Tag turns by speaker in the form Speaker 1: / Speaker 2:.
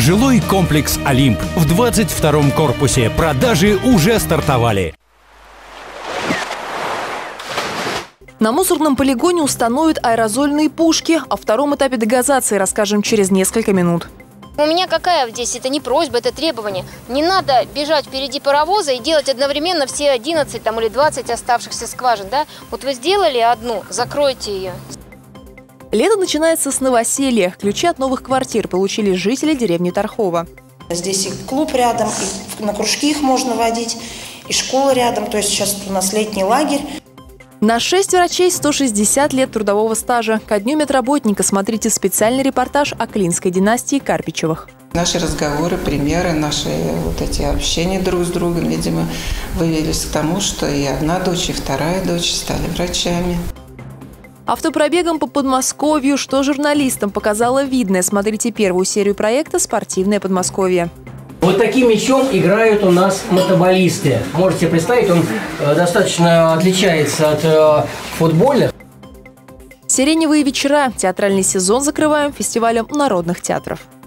Speaker 1: Жилой комплекс «Олимп» в 22-м корпусе. Продажи уже стартовали.
Speaker 2: На мусорном полигоне установят аэрозольные пушки. О втором этапе дегазации расскажем через несколько минут.
Speaker 3: У меня какая здесь? Это не просьба, это требование. Не надо бежать впереди паровоза и делать одновременно все 11 или 20 оставшихся скважин. Да? Вот вы сделали одну, закройте ее.
Speaker 2: Лето начинается с новоселья. Ключи от новых квартир получили жители деревни Тархово.
Speaker 4: Здесь и клуб рядом, и на кружки их можно водить, и школа рядом. То есть сейчас у нас летний лагерь.
Speaker 2: На 6 врачей 160 лет трудового стажа. Ко дню медработника смотрите специальный репортаж о клинской династии Карпичевых.
Speaker 5: Наши разговоры, примеры, наши эти общения друг с другом, видимо, вывелись к тому, что и одна дочь, и вторая дочь стали врачами.
Speaker 2: Автопробегом по Подмосковью, что журналистам показало видное. Смотрите первую серию проекта «Спортивное Подмосковье».
Speaker 6: Вот таким мячом играют у нас мотоболисты. Можете представить, он достаточно отличается от футбольных.
Speaker 2: Сиреневые вечера. Театральный сезон закрываем фестивалем народных театров.